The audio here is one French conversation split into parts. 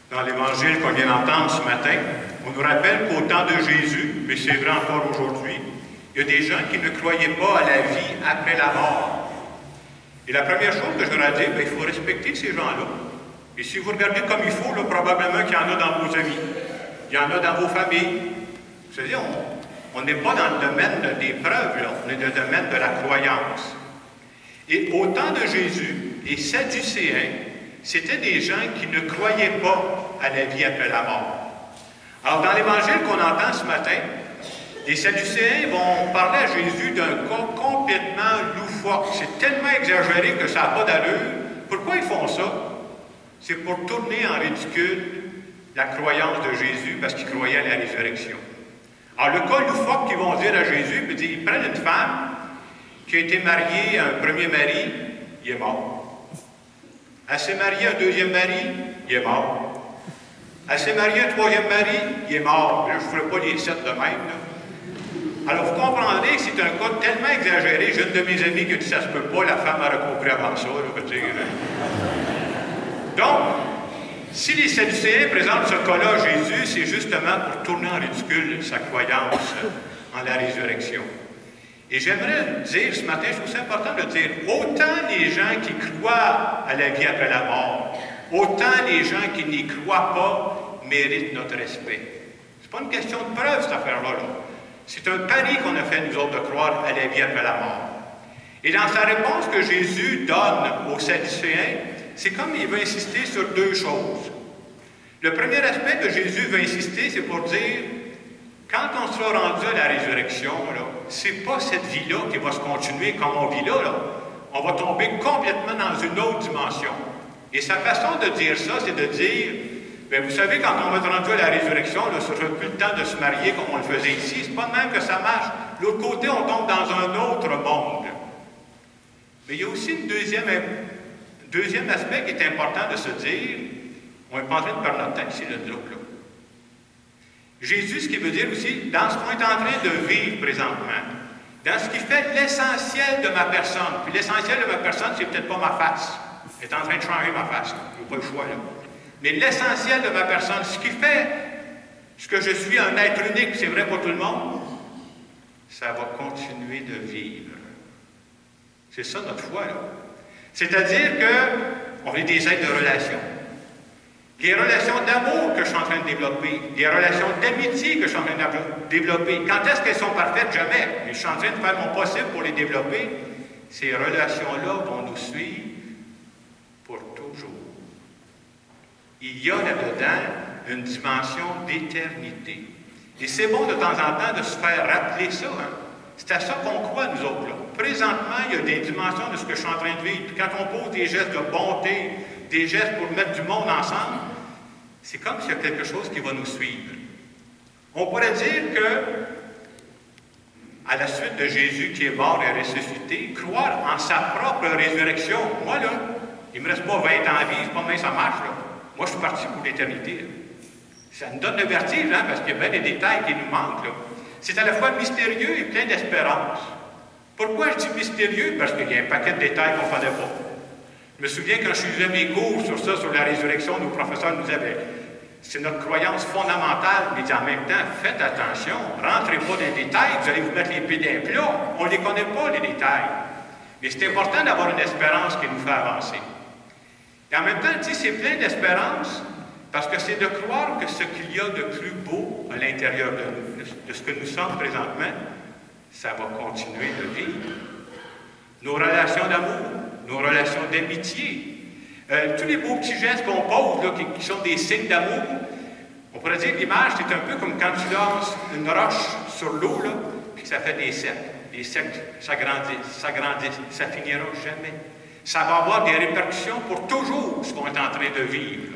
Dans l'Évangile qu'on vient d'entendre ce matin, on nous rappelle qu'au temps de Jésus, mais c'est vrai encore aujourd'hui, il y a des gens qui ne croyaient pas à la vie après la mort. Et la première chose que je leur ai dit, il faut respecter ces gens-là. Et si vous regardez comme il faut, là, probablement qu'il y en a dans vos amis, il y en a dans vos familles. C'est-à-dire, on n'est pas dans le domaine des preuves, là, on est dans le domaine de la croyance. Et au temps de Jésus, les Sadducéens, c'était des gens qui ne croyaient pas à la vie après la mort. Alors, dans l'Évangile qu'on entend ce matin, les Sadducéens vont parler à Jésus d'un cas complètement loufoque. C'est tellement exagéré que ça n'a pas d'allure. Pourquoi ils font ça? C'est pour tourner en ridicule la croyance de Jésus parce qu'ils croyaient à la résurrection. Alors, le cas loufoque qu'ils vont dire à Jésus, ils prennent une femme qui a été mariée à un premier mari, il est mort. Elle s'est mariée à un deuxième mari, il est mort. Elle s'est mariée à un troisième mari, il est mort. Là, je ne ferai pas les 7 de même. Là. Alors, vous comprendrez que c'est un cas tellement exagéré. J'ai une de mes amies qui a dit ça se peut pas, la femme a recompris avant ça. Donc, si les Sadducéens présentent ce cas-là à Jésus, c'est justement pour tourner en ridicule sa croyance en la résurrection. Et j'aimerais dire ce matin, je trouve ça important de dire, autant les gens qui croient à la vie après la mort, autant les gens qui n'y croient pas méritent notre respect. Ce n'est pas une question de preuve, cette affaire-là. C'est un pari qu'on a fait, nous autres, de croire à la vie après la mort. Et dans sa réponse que Jésus donne aux Sadducéens, c'est comme il veut insister sur deux choses. Le premier aspect que Jésus veut insister, c'est pour dire, quand on sera rendu à la résurrection, c'est pas cette vie-là qui va se continuer comme on vit là. On va tomber complètement dans une autre dimension. Et sa façon de dire ça, c'est de dire, bien, vous savez, quand on va être rendu à la résurrection, ça ne sera plus le temps de se marier comme on le faisait ici. C'est pas de même que ça marche. De l'autre côté, on tombe dans un autre monde. Mais il y a aussi un deuxième aspect qui est important de se dire, on n'est pas en train de perdre notre temps ici, là. Jésus, ce qui veut dire aussi, dans ce qu'on est en train de vivre présentement, dans ce qui fait l'essentiel de ma personne, puis l'essentiel de ma personne, c'est peut-être pas ma face. Elle est en train de changer ma face, je n'ai pas le choix là. Mais l'essentiel de ma personne, ce qui fait ce que je suis un être unique, c'est vrai pour tout le monde, ça va continuer de vivre. C'est ça notre foi, là. C'est-à-dire qu'on est des êtres de relation. Les relations d'amour que je suis en train de développer, les relations d'amitié que je suis en train de développer, quand est-ce qu'elles sont parfaites? Jamais. Mais je suis en train de faire mon possible pour les développer. Ces relations-là vont nous suivre pour toujours. Il y a là-dedans une dimension d'éternité. Et c'est bon de temps en temps de se faire rappeler ça. Hein? C'est à ça qu'on croit, nous autres. Là. Présentement, il y a des dimensions de ce que je suis en train de vivre. Puis quand on pose des gestes de bonté, des gestes pour mettre du monde ensemble, c'est comme s'il y a quelque chose qui va nous suivre. On pourrait dire que, à la suite de Jésus qui est mort et ressuscité, croire en sa propre résurrection, moi là, il ne me reste pas 20 ans à vivre, pas demain ça marche là. Moi je suis parti pour l'éternité. Ça nous donne le vertige, hein, parce qu'il y a bien des détails qui nous manquent. C'est à la fois mystérieux et plein d'espérance. Pourquoi je dis mystérieux? Parce qu'il y a un paquet de détails qu'on ne connaît pas. Je me souviens quand je faisais mes cours sur ça, sur la résurrection, nos professeurs nous avaient. C'est notre croyance fondamentale, mais en même temps, faites attention, rentrez pas dans les détails, vous allez vous mettre les pieds d'un plat. On ne les connaît pas, les détails. Mais c'est important d'avoir une espérance qui nous fait avancer. Et en même temps, c'est plein d'espérance, parce que c'est de croire que ce qu'il y a de plus beau à l'intérieur de nous, de ce que nous sommes présentement, ça va continuer de vivre. Nos relations d'amour, nos relations d'amitié, tous les beaux petits gestes qu'on pose, là, qui sont des signes d'amour. On pourrait dire que l'image, c'est un peu comme quand tu lances une roche sur l'eau, puis ça fait des cercles. Les cercles s'agrandissent, ça finira jamais. Ça va avoir des répercussions pour toujours, ce qu'on est en train de vivre.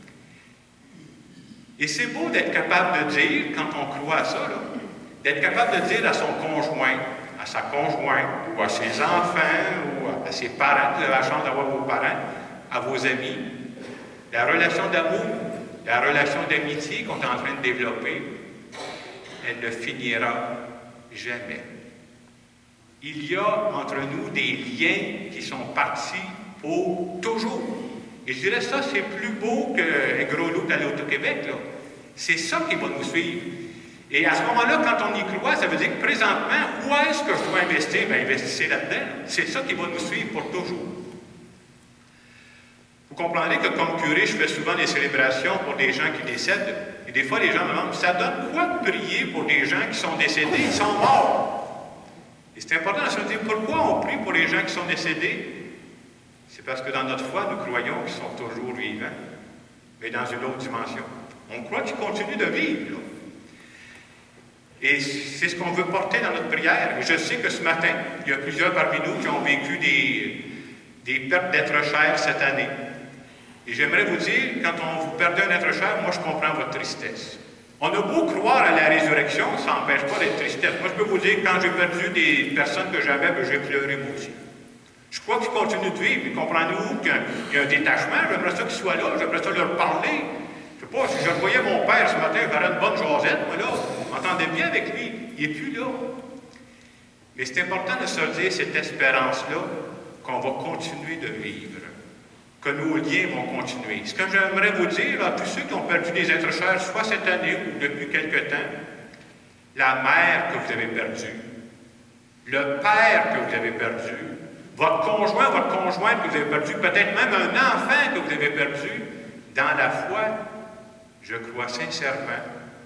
Et c'est beau d'être capable de dire, quand on croit à ça, d'être capable de dire à son conjoint, à sa conjointe, ou à ses enfants, ou à ses parents, vous avez la chance d'avoir vos parents, à vos amis, la relation d'amour, la relation d'amitié qu'on est en train de développer, elle ne finira jamais. Il y a entre nous des liens qui sont partis pour toujours. Et je dirais, ça, c'est plus beau qu'un gros lot à l'Auto-Québec, là. C'est ça qui va nous suivre. Et à ce moment-là, quand on y croit, ça veut dire que présentement, où est-ce que je dois investir? Bien, investissez là-dedans. C'est ça qui va nous suivre pour toujours. Vous comprendrez que comme curé, je fais souvent des célébrations pour des gens qui décèdent. Et des fois, les gens me demandent, ça donne quoi de prier pour des gens qui sont décédés? Ils sont morts. Et c'est important de se dire, pourquoi on prie pour les gens qui sont décédés? C'est parce que dans notre foi, nous croyons qu'ils sont toujours vivants, mais dans une autre dimension. On croit qu'ils continuent de vivre, là. Et c'est ce qu'on veut porter dans notre prière. Et je sais que ce matin, il y a plusieurs parmi nous qui ont vécu des pertes d'êtres chers cette année. Et j'aimerais vous dire, quand on vous perd un être cher, moi je comprends votre tristesse. On a beau croire à la résurrection, ça n'empêche pas d'être tristesse. Moi je peux vous dire, quand j'ai perdu des personnes que j'avais, ben, j'ai pleuré moi aussi. Je crois qu'ils continuent de vivre. Comprenez-vous qu'il y a un détachement? J'aimerais ça qu'ils soient là, j'aimerais ça leur parler. Je ne sais pas, si je voyais mon père ce matin, j'aurais une bonne jasette, moi là, on m'entendait bien avec lui. Il n'est plus là. Mais c'est important de se dire cette espérance-là qu'on va continuer de vivre, que nos liens vont continuer. Ce que j'aimerais vous dire à tous ceux qui ont perdu des êtres chers, soit cette année ou depuis quelque temps, la mère que vous avez perdue, le père que vous avez perdu, votre conjoint, votre conjointe que vous avez perdu, peut-être même un enfant que vous avez perdu, dans la foi, je crois sincèrement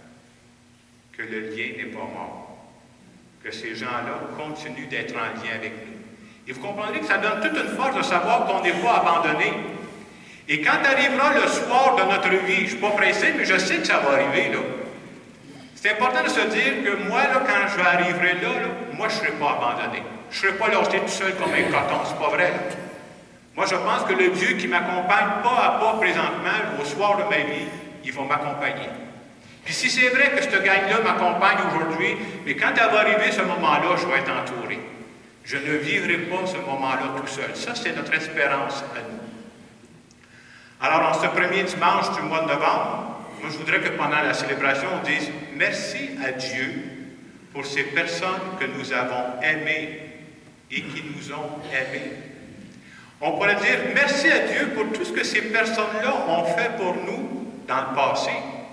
que le lien n'est pas mort, que ces gens-là continuent d'être en lien avec nous. Et vous comprendrez que ça donne toute une force de savoir qu'on n'est pas abandonné. Et quand arrivera le soir de notre vie, je ne suis pas pressé, mais je sais que ça va arriver, là. C'est important de se dire que moi, là, quand je arriverai là, moi, je ne serai pas abandonné. Je ne serai pas lâché tout seul comme un coton, c'est pas vrai. Moi, je pense que le Dieu qui m'accompagne pas à pas présentement, au soir de ma vie, il va m'accompagner. Puis si c'est vrai que cette gang-là m'accompagne aujourd'hui, mais quand elle va arriver ce moment-là, je vais être entouré. Je ne vivrai pas ce moment-là tout seul. Ça, c'est notre espérance à nous. Alors, en ce premier dimanche du mois de novembre, moi, je voudrais que pendant la célébration, on dise merci à Dieu pour ces personnes que nous avons aimées et qui nous ont aimés. On pourrait dire merci à Dieu pour tout ce que ces personnes-là ont fait pour nous dans le passé.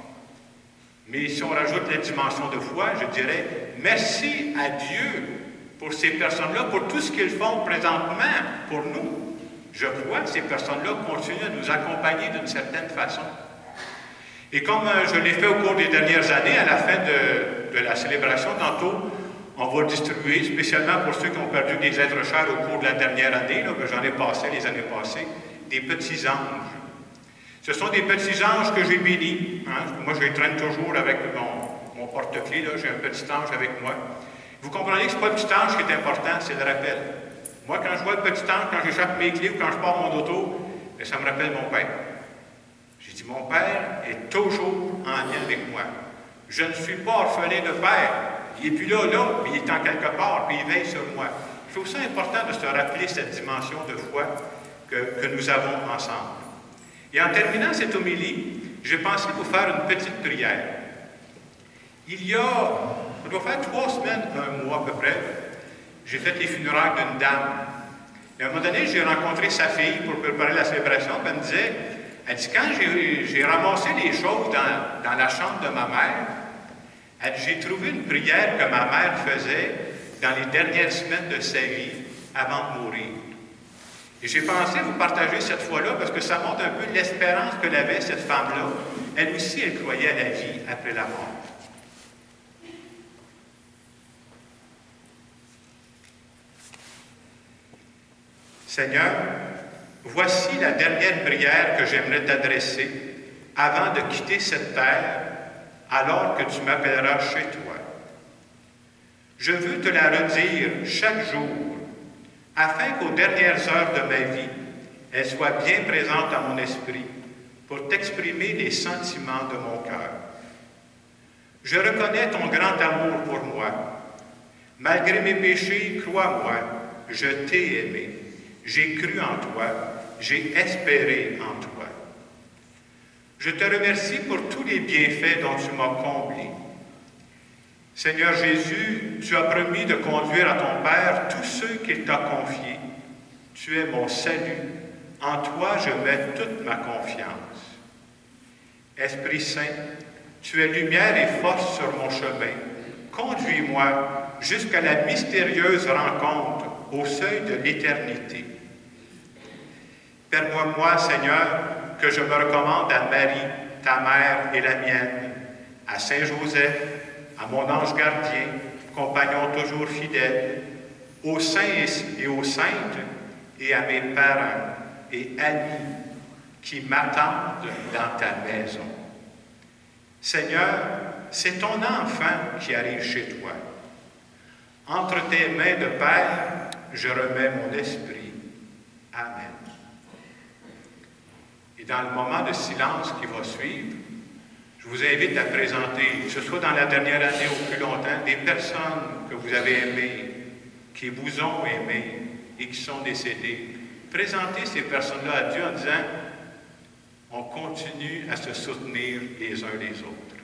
Mais si on rajoute la dimension de foi, je dirais merci à Dieu pour ces personnes-là, pour tout ce qu'ils font présentement pour nous. Je crois que ces personnes-là continuent à nous accompagner d'une certaine façon. Et comme je l'ai fait au cours des dernières années, à la fin de la célébration, tantôt, on va distribuer, spécialement pour ceux qui ont perdu des êtres chers au cours de la dernière année, j'en ai passé les années passées, des petits anges. Ce sont des petits anges que j'ai bénis. Hein? Moi, je les traîne toujours avec mon porte-clés. J'ai un petit ange avec moi. Vous comprenez que ce n'est pas le petit ange qui est important, c'est le rappel. Moi, quand je vois le petit ange, quand j'échappe mes clés ou quand je pars mon auto, ça me rappelle mon père. J'ai dit, mon père est toujours en lien avec moi. Je ne suis pas orphelin de père. Il n'est plus là, mais il est en quelque part, puis il veille sur moi. Je trouve ça important de se rappeler cette dimension de foi que nous avons ensemble. Et en terminant cette homélie, j'ai pensé vous faire une petite prière. Il y a, ça doit faire 3 semaines, un mois à peu près, j'ai fait les funérailles d'une dame. Et à un moment donné, j'ai rencontré sa fille pour préparer la célébration, puis elle me disait, elle dit, quand j'ai ramassé les choses dans la chambre de ma mère, elle dit, j'ai trouvé une prière que ma mère faisait dans les dernières semaines de sa vie avant de mourir. Et j'ai pensé vous partager cette foi-là parce que ça montre un peu l'espérance que l'avait cette femme-là. Elle aussi, elle croyait à la vie après la mort. Seigneur, voici la dernière prière que j'aimerais t'adresser avant de quitter cette terre, alors que tu m'appelleras chez toi. Je veux te la redire chaque jour, afin qu'aux dernières heures de ma vie, elle soit bien présente à mon esprit pour t'exprimer les sentiments de mon cœur. Je reconnais ton grand amour pour moi. Malgré mes péchés, crois-moi, je t'ai aimé. J'ai cru en toi, j'ai espéré en toi. Je te remercie pour tous les bienfaits dont tu m'as comblé. Seigneur Jésus, tu as promis de conduire à ton Père tous ceux qu'il t'a confiés. Tu es mon salut, en toi je mets toute ma confiance. Esprit Saint, tu es lumière et force sur mon chemin. Conduis-moi jusqu'à la mystérieuse rencontre au seuil de l'éternité. Permets-moi, Seigneur, que je me recommande à Marie, ta mère et la mienne, à Saint Joseph, à mon ange gardien, compagnon toujours fidèle, aux saints et aux saintes, et à mes parents et amis qui m'attendent dans ta maison. Seigneur, c'est ton enfant qui arrive chez toi. Entre tes mains de Père, je remets mon esprit. Amen. Et dans le moment de silence qui va suivre, je vous invite à présenter, que ce soit dans la dernière année ou plus longtemps, des personnes que vous avez aimées, qui vous ont aimé et qui sont décédées. Présentez ces personnes-là à Dieu en disant, on continue à se soutenir les uns les autres.